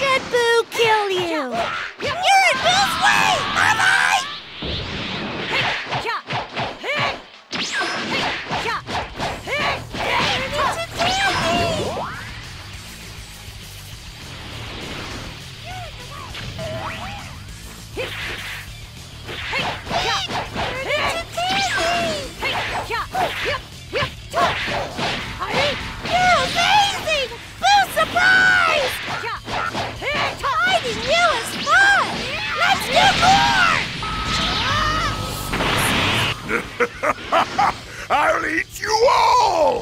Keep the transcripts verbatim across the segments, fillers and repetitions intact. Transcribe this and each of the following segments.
should Boo kill you? You're in Boo's way! Bye-bye! You're amazing! Boo surprise! Fighting you is fun! Let's do more! I'll eat you all!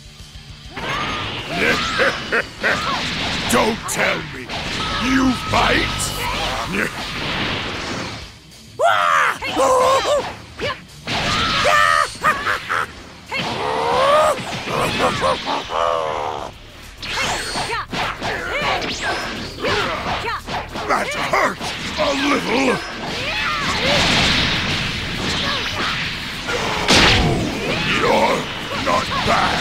Don't tell me you fight! That hurts a little! You're not bad!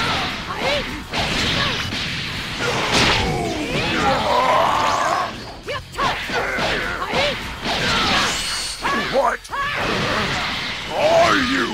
What are you?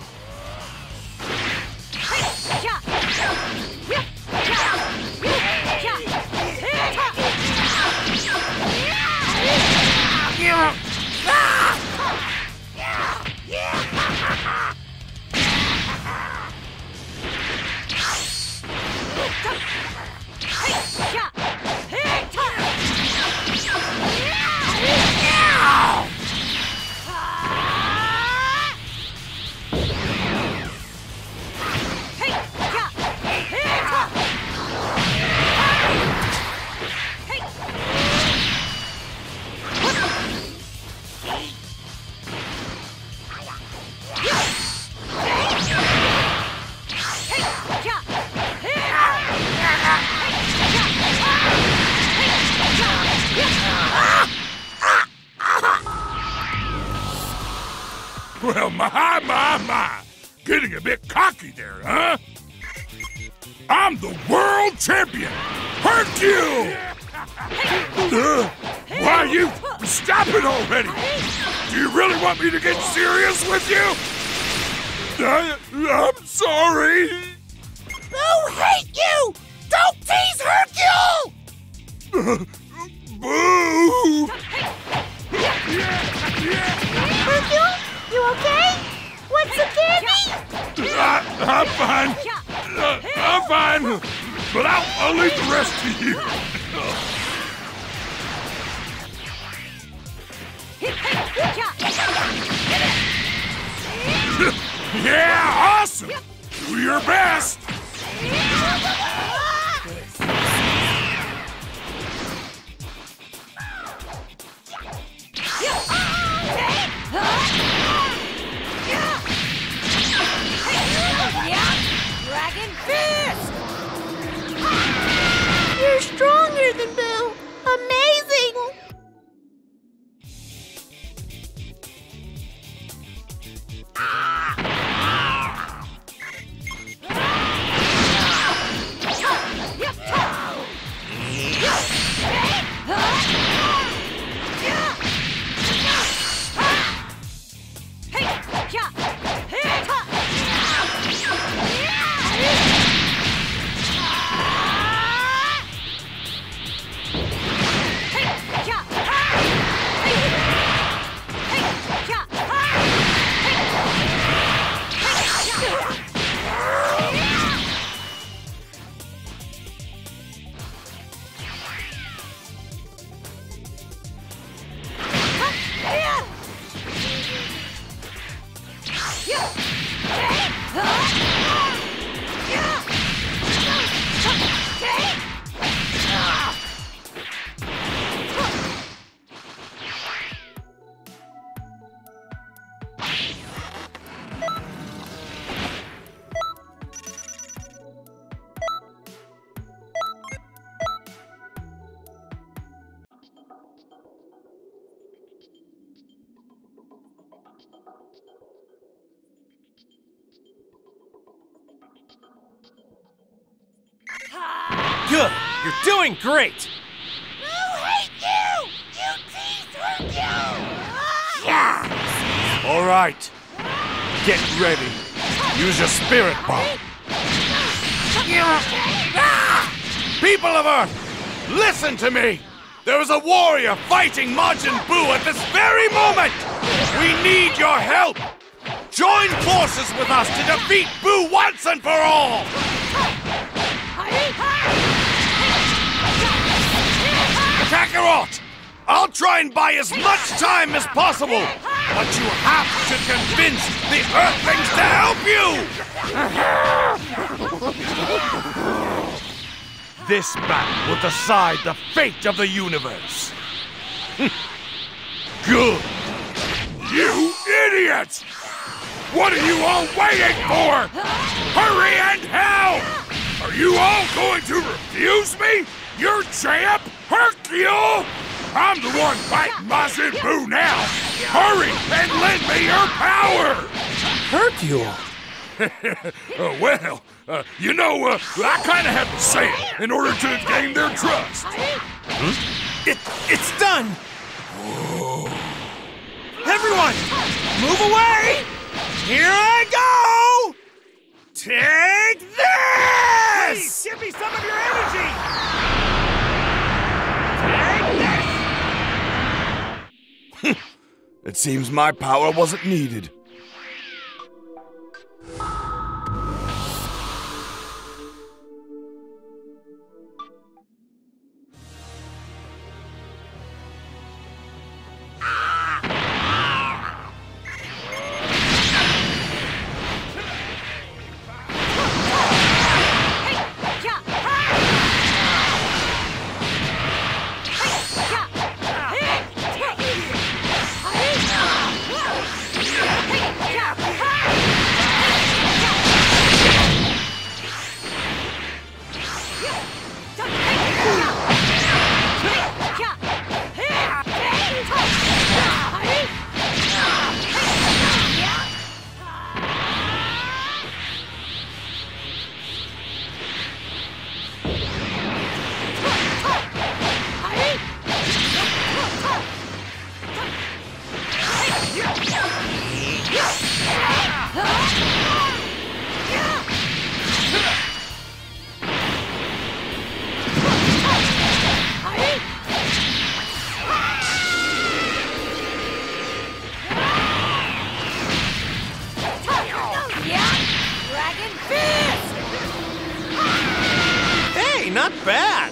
Well, my, my, my. Getting a bit cocky there, huh? I'm the world champion, Hercule! Uh, why, you... Stop it already! Do you really want me to get serious with you? I, I'm sorry! Boo hate you! Don't tease Hercule! Uh, boo! Hercule? You okay? Want some candy? I, I'm fine. Uh, I'm fine. But I'll, I'll leave the rest to you. Yeah, awesome. Do your best. Dragon Fist! You're stronger than Boo! Amazing! Good! You're doing great! Boo hates All right. Get ready. Use your spirit bomb. People of Earth, listen to me! There is a warrior fighting Majin Buu at this very moment! We need your help! Join forces with us to defeat Buu once and for all! Kakarot! I'll try and buy as much time as possible, but you have to convince the Earthlings to help you! This battle will decide the fate of the universe. Good. You idiots! What are you all waiting for? Hurry and help! Are you all going to refuse me? Your champ, Hercule? I'm the one fighting Majin Buu now! Hurry and lend me your power! Hercule? uh, well, uh, you know, uh, I kind of have to say it in order to gain their trust. Hmm? It, it's done! Whoa. Everyone, move away! Here I go! Take this! Please, give me some of your energy! Take this! It seems my power wasn't needed. Not bad!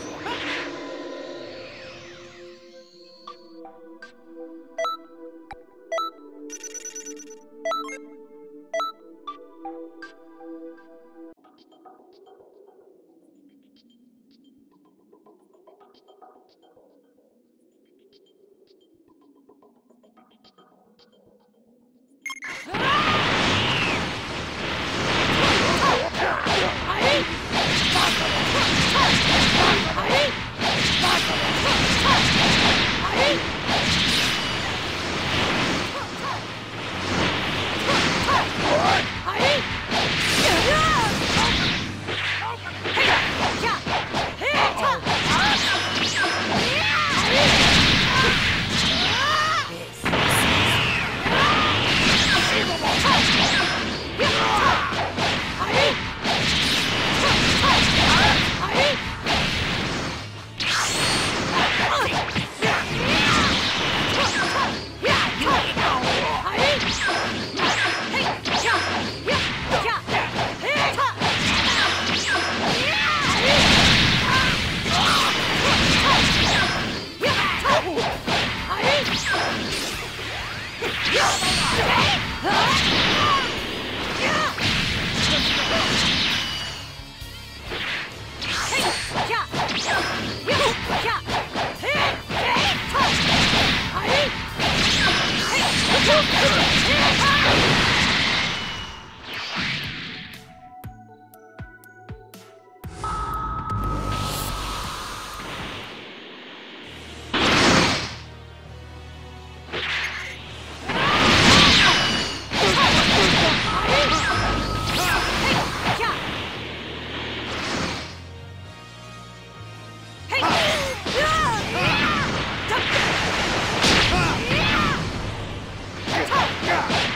Yeah!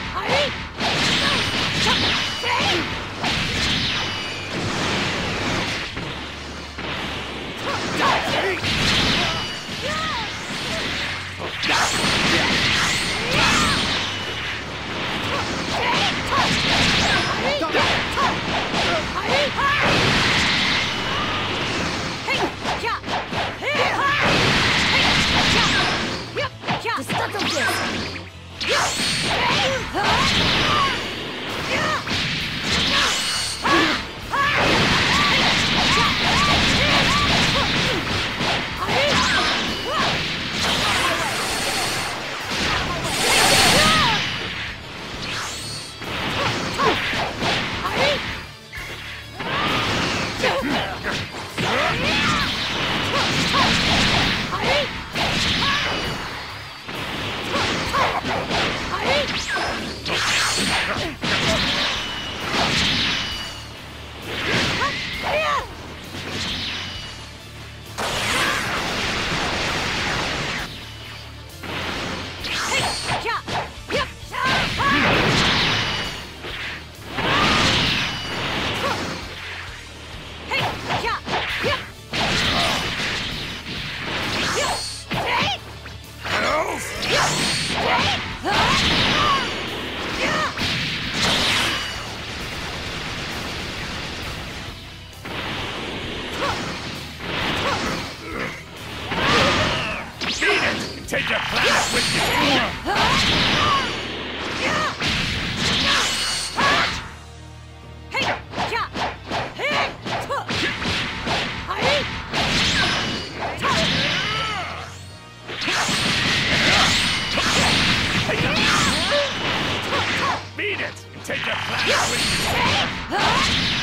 Take your plan with you.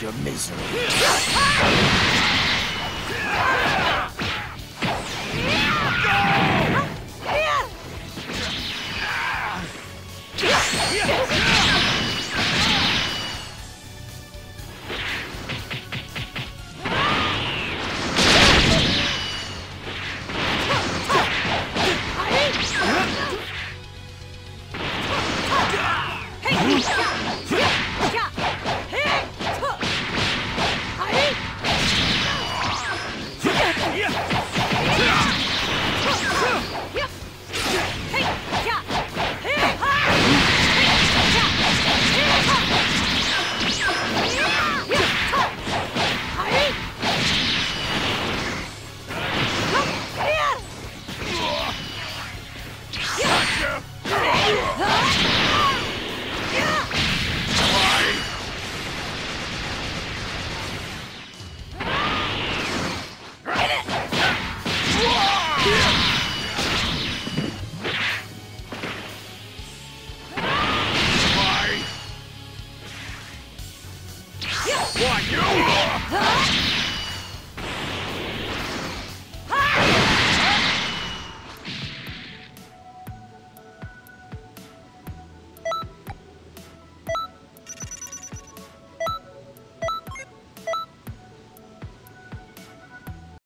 your misery.